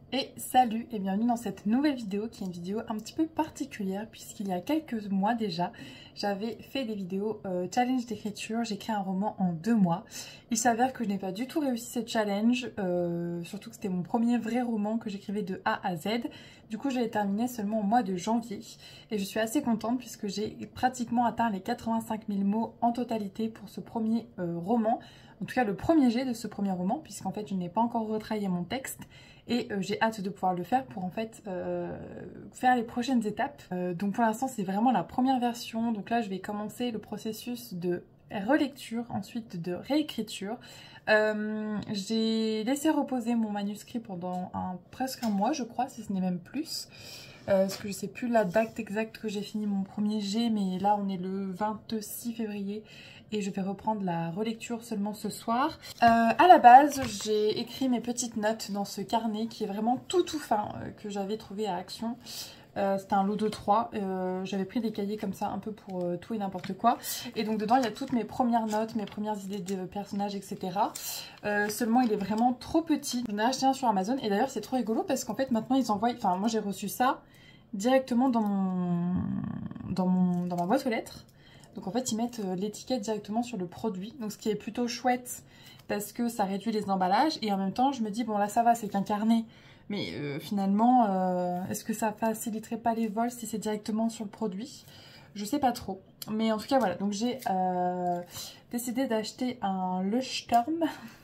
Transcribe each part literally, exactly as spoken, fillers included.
Et salut et bienvenue dans cette nouvelle vidéo qui est une vidéo un petit peu particulière puisqu'il y a quelques mois déjà j'avais fait des vidéos euh, challenge d'écriture, j'ai écrit un roman en deux mois. Il s'avère que je n'ai pas du tout réussi ce challenge, euh, surtout que c'était mon premier vrai roman que j'écrivais de A à Z. Du coup je l'ai terminé seulement au mois de janvier et je suis assez contente puisque j'ai pratiquement atteint les quatre-vingt-cinq mille mots en totalité pour ce premier euh, roman. En tout cas le premier jet de ce premier roman puisqu'en fait je n'ai pas encore retravaillé mon texte. Et euh, j'ai hâte de pouvoir le faire pour en fait euh, faire les prochaines étapes. Euh, donc pour l'instant c'est vraiment la première version. Donc là je vais commencer le processus de relecture, ensuite de réécriture. Euh, j'ai laissé reposer mon manuscrit pendant un, presque un mois je crois, si ce n'est même plus. Euh, parce que je sais plus la date exacte que j'ai fini mon premier jet, mais là on est le vingt-six février et je vais reprendre la relecture seulement ce soir. Euh, à la base, j'ai écrit mes petites notes dans ce carnet qui est vraiment tout tout fin euh, que j'avais trouvé à Action. Euh, C'était un lot de trois, euh, j'avais pris des cahiers comme ça un peu pour euh, tout et n'importe quoi. Et donc dedans il y a toutes mes premières notes, mes premières idées de personnages, et cetera. Euh, seulement il est vraiment trop petit. J'en ai acheté un sur Amazon et d'ailleurs c'est trop rigolo parce qu'en fait maintenant ils envoient, enfin moi j'ai reçu ça directement dans mon... Dans, mon... dans ma boîte aux lettres. Donc en fait ils mettent l'étiquette directement sur le produit, donc ce qui est plutôt chouette parce que ça réduit les emballages et en même temps je me dis bon là ça va, c'est qu'un carnet. Mais euh, finalement, euh, est-ce que ça faciliterait pas les vols si c'est directement sur le produit? Je sais pas trop. Mais en tout cas, voilà. Donc j'ai euh, décidé d'acheter un Leuchtturm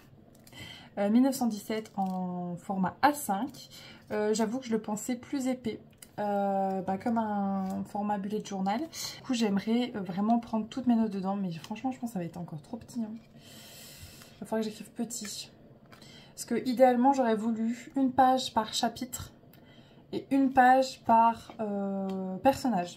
euh, mille neuf cent dix-sept en format A cinq. Euh, J'avoue que je le pensais plus épais. Euh, bah, comme un format bullet journal. Du coup, j'aimerais vraiment prendre toutes mes notes dedans. Mais franchement, je pense que ça va être encore trop petit. Hein. Il va falloir que j'écrive petit. Parce que idéalement j'aurais voulu une page par chapitre et une page par euh, personnage.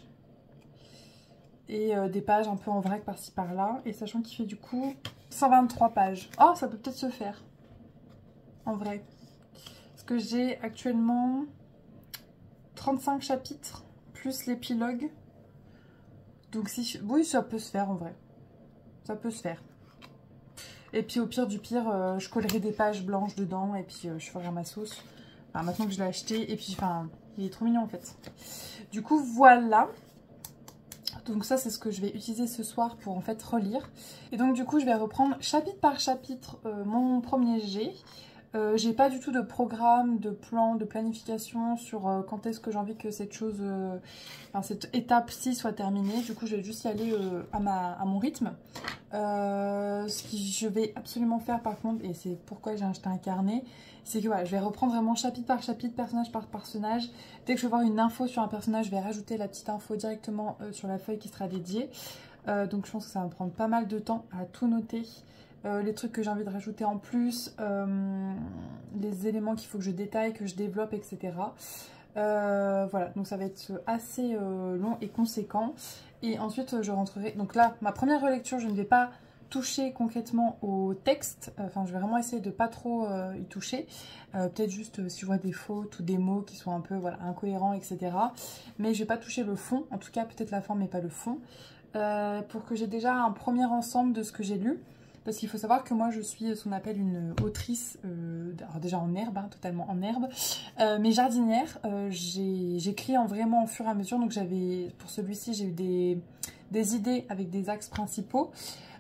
Et euh, des pages un peu en vrac par-ci par-là. Et sachant qu'il fait du coup cent vingt-trois pages. Oh, ça peut peut-être se faire. En vrai. Parce que j'ai actuellement trente-cinq chapitres plus l'épilogue. Donc si... oui, ça peut se faire en vrai. Ça peut se faire. Et puis au pire du pire, euh, je collerai des pages blanches dedans et puis euh, je ferai ma sauce. Enfin, maintenant que je l'ai acheté. Et puis, enfin, il est trop mignon en fait. Du coup, voilà. Donc ça, c'est ce que je vais utiliser ce soir pour en fait relire. Et donc du coup, je vais reprendre chapitre par chapitre euh, mon premier jet. Euh, j'ai pas du tout de programme, de plan, de planification sur euh, quand est-ce que j'ai envie que cette chose, euh, enfin cette étape-ci soit terminée. Du coup, je vais juste y aller euh, à, ma, à mon rythme. Euh, ce que je vais absolument faire par contre, et c'est pourquoi j'ai acheté un carnet, c'est que voilà, je vais reprendre vraiment chapitre par chapitre, personnage par personnage. Dès que je vais voir une info sur un personnage, je vais rajouter la petite info directement euh, sur la feuille qui sera dédiée. Euh, donc je pense que ça va me prendre pas mal de temps à tout noter. Euh, les trucs que j'ai envie de rajouter en plus, euh, les éléments qu'il faut que je détaille, que je développe, et cetera. Euh, voilà, donc ça va être assez euh, long et conséquent. Et ensuite je rentrerai, donc là ma première relecture, je ne vais pas toucher concrètement au texte, enfin je vais vraiment essayer de pas trop euh, y toucher, euh, peut-être juste euh, si je vois des fautes ou des mots qui sont un peu voilà, incohérents, et cetera. Mais je vais pas toucher le fond, en tout cas peut-être la forme mais pas le fond, euh, pour que j'ai déjà un premier ensemble de ce que j'ai lu. Parce qu'il faut savoir que moi je suis ce qu'on appelle une autrice, euh, alors déjà en herbe, hein, totalement en herbe, euh, mais jardinière. Euh, j'écris en vraiment au fur et à mesure, donc j'avais, pour celui-ci j'ai eu des, des idées avec des axes principaux.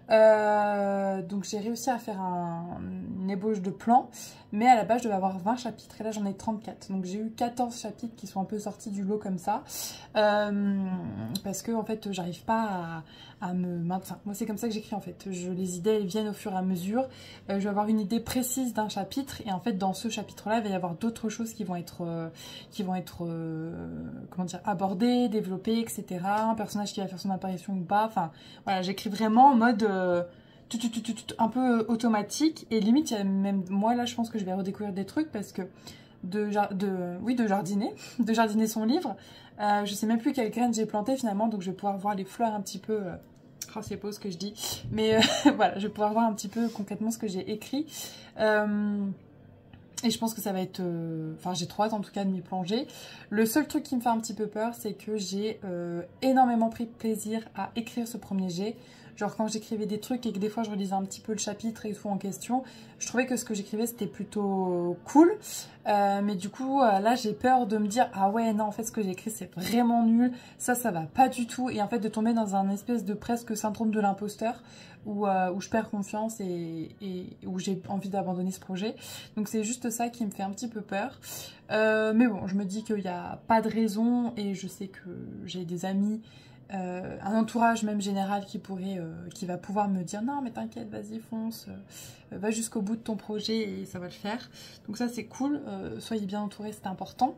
Euh, donc j'ai réussi à faire un, une ébauche de plan, mais à la base je devais avoir vingt chapitres et là j'en ai trente-quatre, donc j'ai eu quatorze chapitres qui sont un peu sortis du lot comme ça, euh, parce que en fait j'arrive pas à, à me... Enfin, moi c'est comme ça que j'écris en fait, je, les idées elles viennent au fur et à mesure, euh, je vais avoir une idée précise d'un chapitre et en fait dans ce chapitre là il va y avoir d'autres choses qui vont être, euh, qui vont être euh, comment dire, abordées, développées, et cetera. Un personnage qui va faire son apparition ou pas, enfin voilà, j'écris vraiment en mode... Euh, Tout, tout, tout, tout, tout, un peu automatique et limite il y a même moi là je pense que je vais redécouvrir des trucs parce que de, de, oui, de jardiner de jardiner son livre, euh, je sais même plus quelle graine j'ai planté finalement, donc je vais pouvoir voir les fleurs un petit peu, euh, oh c'est beau ce que je dis, mais euh, voilà, je vais pouvoir voir un petit peu concrètement ce que j'ai écrit, euh, et je pense que ça va être... Euh... Enfin, j'ai trop hâte en tout cas de m'y plonger. Le seul truc qui me fait un petit peu peur, c'est que j'ai euh, énormément pris plaisir à écrire ce premier jet. Genre quand j'écrivais des trucs et que des fois je relisais un petit peu le chapitre et tout en question, je trouvais que ce que j'écrivais c'était plutôt cool. Euh, mais du coup euh, là j'ai peur de me dire ah ouais non en fait ce que j'ai écrit c'est vraiment nul, ça ça va pas du tout, et en fait de tomber dans un espèce de presque syndrome de l'imposteur où, euh, où je perds confiance et, et où j'ai envie d'abandonner ce projet. Donc c'est juste ça qui me fait un petit peu peur. Euh, mais bon, je me dis qu'il n'y a pas de raison et je sais que j'ai des amis, euh, un entourage même général qui pourrait, euh, qui va pouvoir me dire non mais t'inquiète, vas-y fonce, euh, va jusqu'au bout de ton projet et ça va le faire. Donc ça c'est cool, euh, soyez bien entourés, c'est important.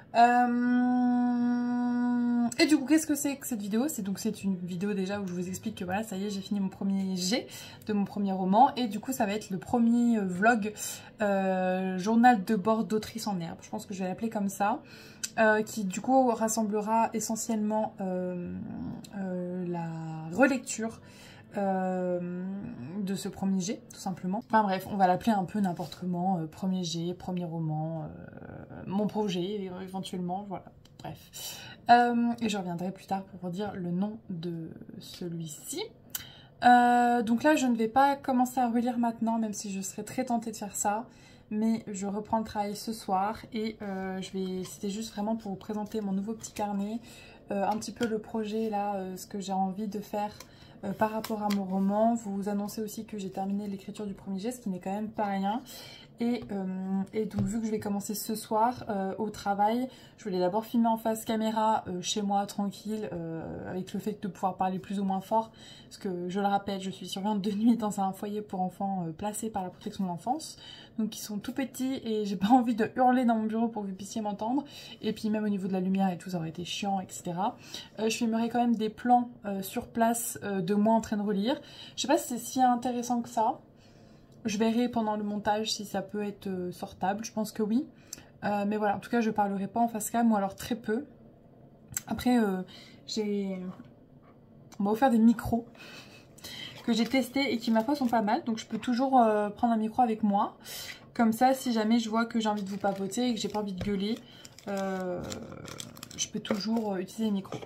Euh... Et du coup, qu'est-ce que c'est que cette vidéo? C'est donc c'est une vidéo déjà où je vous explique que voilà, ça y est, j'ai fini mon premier jet de mon premier roman. Et du coup, ça va être le premier vlog euh, journal de bord d'autrice en herbe. Je pense que je vais l'appeler comme ça. Euh, qui du coup rassemblera essentiellement euh, euh, la relecture Euh, de ce premier jet tout simplement. Enfin bref, on va l'appeler un peu n'importe comment, euh, premier jet, premier roman, euh, mon projet euh, éventuellement, voilà, bref. Euh, et je reviendrai plus tard pour vous dire le nom de celui-ci. Euh, donc là je ne vais pas commencer à relire maintenant, même si je serais très tentée de faire ça. Mais je reprends le travail ce soir et euh, je vais, c'était juste vraiment pour vous présenter mon nouveau petit carnet, euh, un petit peu le projet là, euh, ce que j'ai envie de faire euh, par rapport à mon roman. Vous annoncer aussi que j'ai terminé l'écriture du premier jet, ce qui n'est quand même pas rien. Et, euh, et donc vu que je vais commencer ce soir euh, au travail, je voulais d'abord filmer en face caméra euh, chez moi tranquille, euh, avec le fait de pouvoir parler plus ou moins fort, parce que je le rappelle, je suis surveillante de nuit dans un foyer pour enfants euh, placé par la protection de l'enfance, donc ils sont tout petits et j'ai pas envie de hurler dans mon bureau pour que vous puissiez m'entendre, et puis même au niveau de la lumière et tout ça aurait été chiant, et cetera. Euh, je filmerai quand même des plans euh, sur place euh, de moi en train de relire. Je sais pas si c'est si intéressant que ça. Je verrai pendant le montage si ça peut être euh, sortable, je pense que oui. Euh, mais voilà, en tout cas, je parlerai pas en face cam ou alors très peu. Après, euh, j'ai... on m'a offert des micros que j'ai testés et qui, ma foi, sont pas mal. Donc, je peux toujours euh, prendre un micro avec moi. Comme ça, si jamais je vois que j'ai envie de vous papoter et que j'ai pas envie de gueuler, euh, je peux toujours euh, utiliser les micros.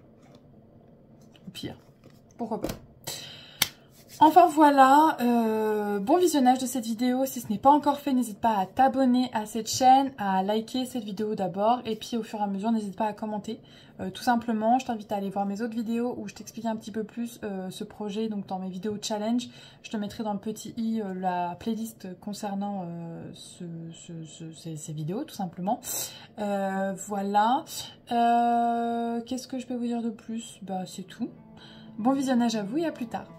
Au pire, pourquoi pas. Enfin voilà, euh, bon visionnage de cette vidéo. Si ce n'est pas encore fait, n'hésite pas à t'abonner à cette chaîne, à liker cette vidéo d'abord, et puis au fur et à mesure n'hésite pas à commenter. Euh, tout simplement, je t'invite à aller voir mes autres vidéos où je t'explique un petit peu plus euh, ce projet, donc dans mes vidéos challenge. Je te mettrai dans le petit i euh, la playlist concernant euh, ce, ce, ce, ces, ces vidéos tout simplement. Euh, voilà, euh, qu'est-ce que je peux vous dire de plus? Bah c'est tout. Bon visionnage à vous et à plus tard.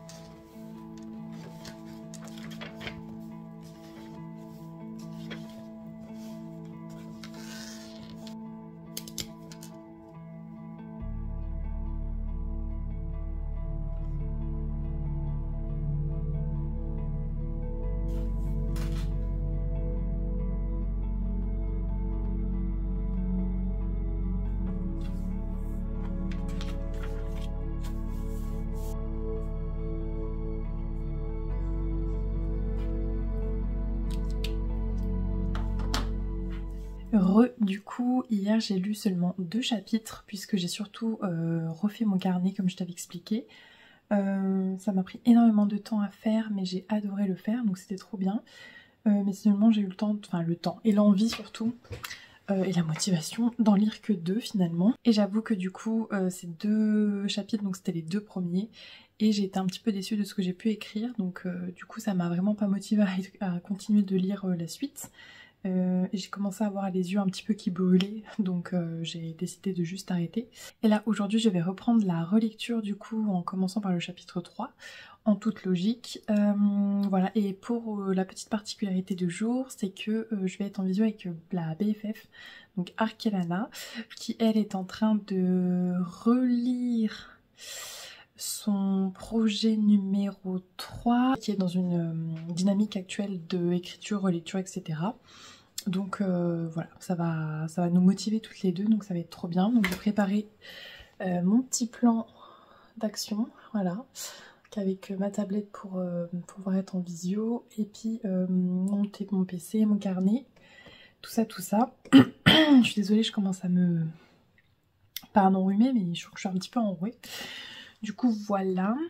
Re, du coup, hier j'ai lu seulement deux chapitres puisque j'ai surtout euh, refait mon carnet comme je t'avais expliqué. Euh, ça m'a pris énormément de temps à faire mais j'ai adoré le faire donc c'était trop bien. Euh, mais seulement j'ai eu le temps, enfin le temps et l'envie surtout euh, et la motivation d'en lire que deux finalement. Et j'avoue que du coup euh, ces deux chapitres, donc c'était les deux premiers, et j'ai été un petit peu déçue de ce que j'ai pu écrire donc euh, du coup ça m'a vraiment pas motivée à, à continuer de lire euh, la suite. Euh, j'ai commencé à avoir les yeux un petit peu qui brûlaient, donc euh, j'ai décidé de juste arrêter. Et là aujourd'hui je vais reprendre la relecture du coup en commençant par le chapitre trois, en toute logique. Euh, voilà, et pour euh, la petite particularité du jour, c'est que euh, je vais être en visio avec euh, la B F F, donc Arkelana, qui elle est en train de relire son projet numéro trois, qui est dans une euh, dynamique actuelle de écriture, relecture, et cetera. Donc euh, voilà, ça va, ça va nous motiver toutes les deux, donc ça va être trop bien. Donc j'ai préparé euh, mon petit plan d'action, voilà, avec euh, ma tablette pour euh, pouvoir être en visio, et puis euh, mon, mon P C, mon carnet, tout ça, tout ça. Je suis désolée, je commence à me... pas à m'enrhumer, mais je trouve que je suis un petit peu enrouée. Du coup voilà,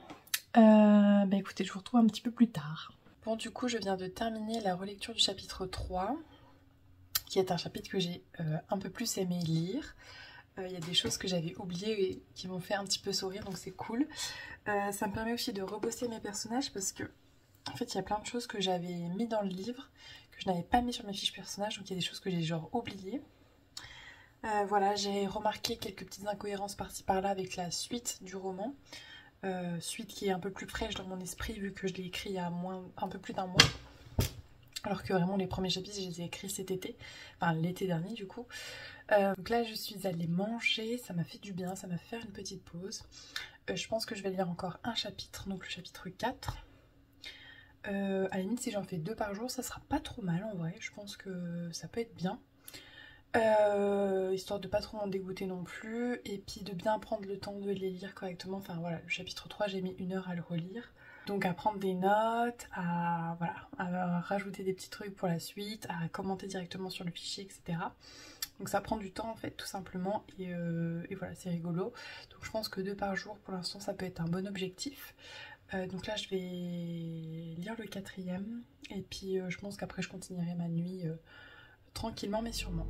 Euh, bah écoutez, je vous retrouve un petit peu plus tard. Bon, du coup, je viens de terminer la relecture du chapitre trois, qui est un chapitre que j'ai euh, un peu plus aimé lire. Il euh, y a des choses que j'avais oubliées et qui m'ont fait un petit peu sourire, donc c'est cool. Euh, ça me permet aussi de rebosser mes personnages parce que, en fait, il y a plein de choses que j'avais mis dans le livre, que je n'avais pas mis sur mes fiches personnages, donc il y a des choses que j'ai genre oubliées. Euh, voilà, j'ai remarqué quelques petites incohérences par-ci par-là avec la suite du roman. Euh, suite qui est un peu plus fraîche dans mon esprit vu que je l'ai écrit il y a moins, un peu plus d'un mois. Alors que vraiment les premiers chapitres je les ai écrits cet été, enfin l'été dernier du coup. Euh, donc là je suis allée manger, ça m'a fait du bien, ça m'a fait faire une petite pause. Euh, je pense que je vais lire encore un chapitre, donc le chapitre quatre. Euh, à la limite si j'en fais deux par jour ça sera pas trop mal en vrai, je pense que ça peut être bien. Euh, histoire de pas trop m'en dégoûter non plus, et puis de bien prendre le temps de les lire correctement. Enfin voilà, le chapitre trois j'ai mis une heure à le relire, donc à prendre des notes, à, voilà, à rajouter des petits trucs pour la suite, à commenter directement sur le fichier, etc. Donc ça prend du temps en fait tout simplement, et, euh, et voilà, c'est rigolo. Donc je pense que deux par jour pour l'instant ça peut être un bon objectif. Euh, donc là je vais lire le quatrième, et puis euh, je pense qu'après je continuerai ma nuit euh, tranquillement mais sûrement.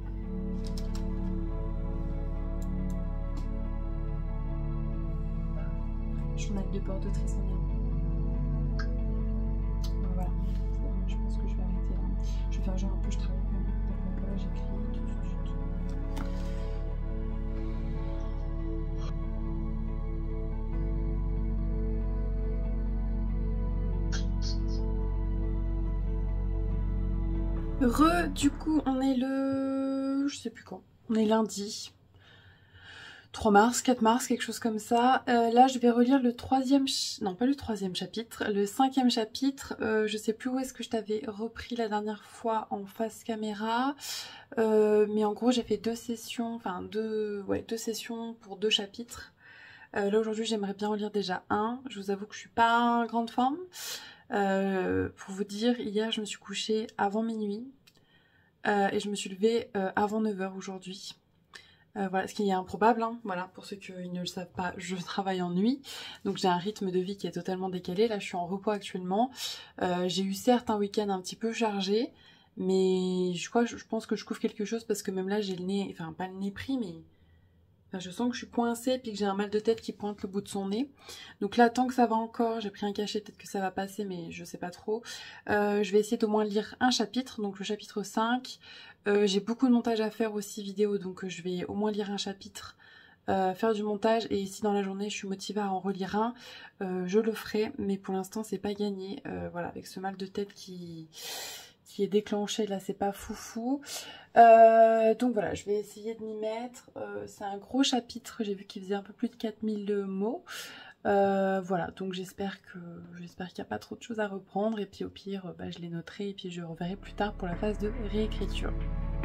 Journal de bord d'Autrice en Irlande. Donc voilà, je pense que je vais arrêter là. Je vais faire genre un peu, je travaille quand même. Donc là j'écris tout de suite. Re, du coup, on est le... je sais plus quand. On est lundi. trois mars, quatre mars, quelque chose comme ça. Euh, là, je vais relire le troisième... Ch... Non, pas le troisième chapitre. Le cinquième chapitre. Euh, je sais plus où est-ce que je t'avais repris la dernière fois en face caméra. Euh, mais en gros, j'ai fait deux sessions. Enfin, deux... Ouais, deux sessions pour deux chapitres. Euh, là, aujourd'hui, j'aimerais bien relire déjà un. Je vous avoue que je suis pas en grande forme. Euh, pour vous dire, hier je me suis couchée avant minuit euh, et je me suis levée euh, avant neuf heures aujourd'hui. Euh, voilà, ce qui est improbable, hein. Voilà, pour ceux qui ne le savent pas, je travaille en nuit, donc j'ai un rythme de vie qui est totalement décalé. Là je suis en repos actuellement. Euh, j'ai eu certes un week-end un petit peu chargé, mais je crois, je pense que je couvre quelque chose parce que même là j'ai le nez, enfin pas le nez pris, mais... Enfin, je sens que je suis coincée puis que j'ai un mal de tête qui pointe le bout de son nez. Donc là, tant que ça va encore, j'ai pris un cachet, peut-être que ça va passer, mais je sais pas trop. Euh, je vais essayer d'au moins lire un chapitre, donc le chapitre cinq. Euh, j'ai beaucoup de montage à faire aussi vidéo, donc je vais au moins lire un chapitre, euh, faire du montage, et si dans la journée je suis motivée à en relire un, euh, je le ferai, mais pour l'instant c'est pas gagné. Euh, voilà, avec ce mal de tête qui... qui est déclenché là, c'est pas foufou. Euh, donc voilà, je vais essayer de m'y mettre. Euh, c'est un gros chapitre, j'ai vu qu'il faisait un peu plus de quatre mille mots. Euh, voilà, donc j'espère que j'espère qu'il n'y a pas trop de choses à reprendre, et puis au pire, bah, je les noterai et puis je reverrai plus tard pour la phase de réécriture.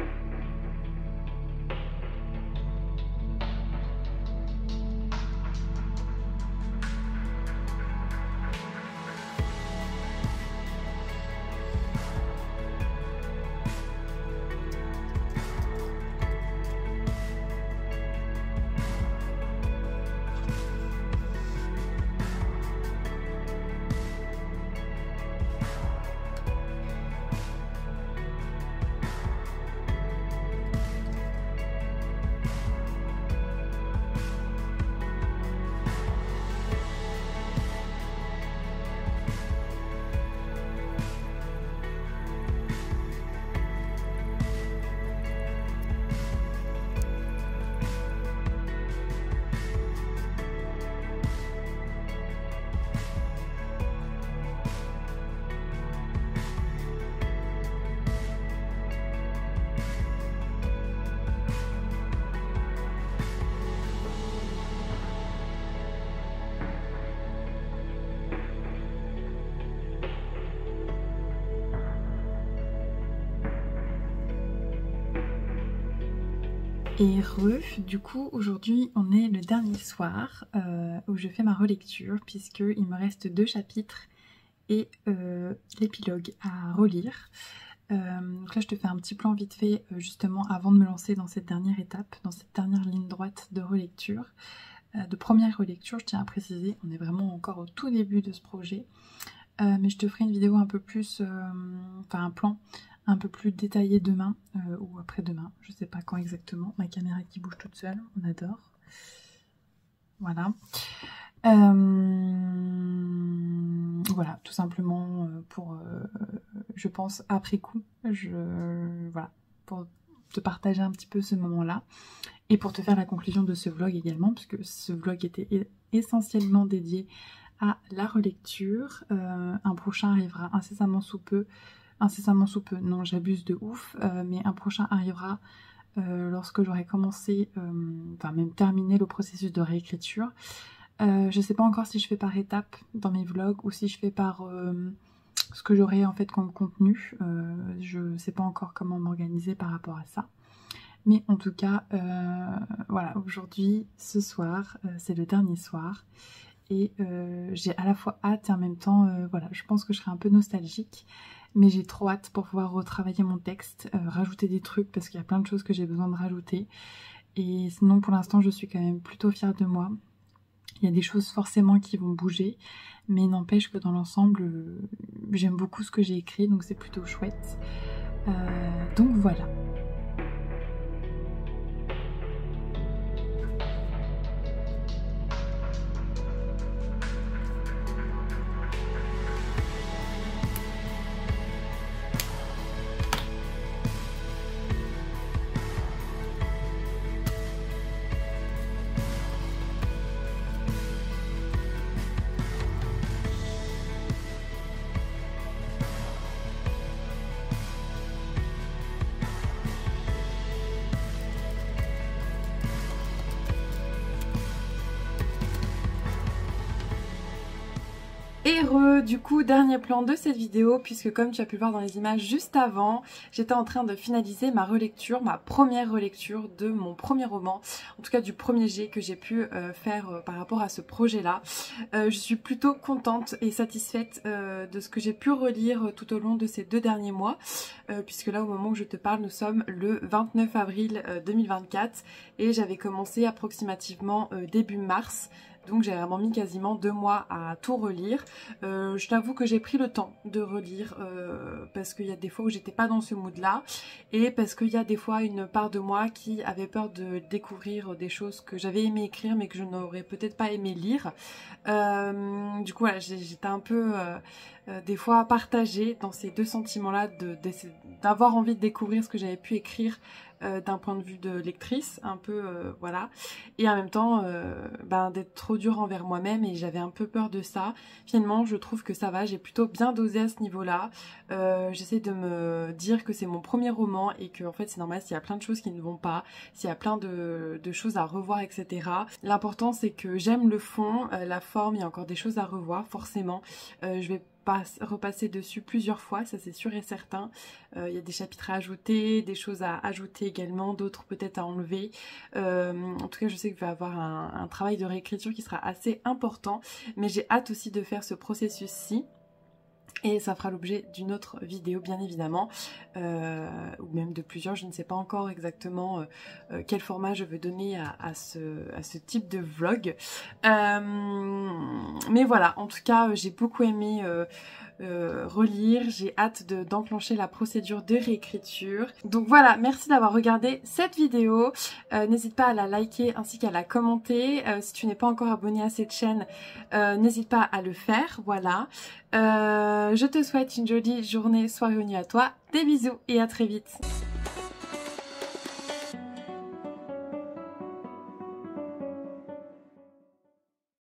Et re, du coup aujourd'hui on est le dernier soir euh, où je fais ma relecture, puisqu'il me reste deux chapitres et euh, l'épilogue à relire. Euh, donc là je te fais un petit plan vite fait euh, justement avant de me lancer dans cette dernière étape, dans cette dernière ligne droite de relecture. de première relecture, je tiens à préciser, on est vraiment encore au tout début de ce projet. Euh, mais je te ferai une vidéo un peu plus, euh, enfin un plan un peu plus détaillé demain euh, ou après-demain, je sais pas quand exactement. Ma caméra qui bouge toute seule, on adore. Voilà. Euh, voilà, tout simplement pour, euh, je pense après coup, je, voilà, pour te partager un petit peu ce moment-là et pour te faire la conclusion de ce vlog également, puisque ce vlog était essentiellement dédié à la relecture. Euh, un prochain arrivera incessamment sous peu, incessamment sous peu, non j'abuse de ouf, euh, mais un prochain arrivera euh, lorsque j'aurai commencé, euh, enfin même terminé le processus de réécriture. Euh, je sais pas encore si je fais par étapes dans mes vlogs ou si je fais par euh, ce que j'aurai en fait comme contenu. Euh, je sais pas encore comment m'organiser par rapport à ça. Mais en tout cas, euh, voilà, aujourd'hui, ce soir, euh, c'est le dernier soir. Et euh, j'ai à la fois hâte et en même temps, euh, voilà, je pense que je serai un peu nostalgique. Mais j'ai trop hâte pour pouvoir retravailler mon texte, euh, rajouter des trucs parce qu'il y a plein de choses que j'ai besoin de rajouter. Et sinon, pour l'instant, je suis quand même plutôt fière de moi. Il y a des choses forcément qui vont bouger, mais n'empêche que dans l'ensemble, euh, j'aime beaucoup ce que j'ai écrit, donc c'est plutôt chouette. Euh, donc voilà. Heureux, du coup dernier plan de cette vidéo, puisque comme tu as pu le voir dans les images juste avant, j'étais en train de finaliser ma relecture, ma première relecture de mon premier roman, en tout cas du premier jet que j'ai pu euh, faire euh, par rapport à ce projet là. Euh, je suis plutôt contente et satisfaite euh, de ce que j'ai pu relire tout au long de ces deux derniers mois, euh, puisque là au moment où je te parle nous sommes le vingt-neuf avril deux mille vingt-quatre et j'avais commencé approximativement euh, début mars. Donc j'ai vraiment mis quasiment deux mois à tout relire. Euh, je t'avoue que j'ai pris le temps de relire euh, parce qu'il y a des fois où j'étais pas dans ce mood là et parce qu'il y a des fois une part de moi qui avait peur de découvrir des choses que j'avais aimé écrire mais que je n'aurais peut-être pas aimé lire. Euh, du coup voilà, j'étais un peu euh, euh, des fois partagée dans ces deux sentiments là d'avoir envie de découvrir ce que j'avais pu écrire Euh, d'un point de vue de lectrice, un peu euh, voilà, et en même temps euh, ben, d'être trop dure envers moi-même et j'avais un peu peur de ça. Finalement je trouve que ça va, j'ai plutôt bien dosé à ce niveau là. Euh, j'essaie de me dire que c'est mon premier roman et que en fait c'est normal s'il y a plein de choses qui ne vont pas, s'il y a plein de, de choses à revoir, etc. L'important c'est que j'aime le fond, euh, la forme, il y a encore des choses à revoir forcément. Euh, je vais repasser dessus plusieurs fois, ça c'est sûr et certain. Euh, il y a des chapitres à ajouter, des choses à ajouter également, d'autres peut-être à enlever. Euh, en tout cas je sais que je vais avoir un, un travail de réécriture qui sera assez important, mais j'ai hâte aussi de faire ce processus-ci. Et ça fera l'objet d'une autre vidéo bien évidemment, euh, ou même de plusieurs, je ne sais pas encore exactement euh, quel format je veux donner à, à, ce, à ce type de vlog. Euh, mais voilà, en tout cas j'ai beaucoup aimé euh, euh, relire, j'ai hâte de, d'enclencher la procédure de réécriture. Donc voilà, merci d'avoir regardé cette vidéo, euh, n'hésite pas à la liker ainsi qu'à la commenter. Euh, si tu n'es pas encore abonné à cette chaîne, euh, n'hésite pas à le faire, voilà. Euh, je te souhaite une jolie journée, soirée ou nuit à toi. Des bisous et à très vite.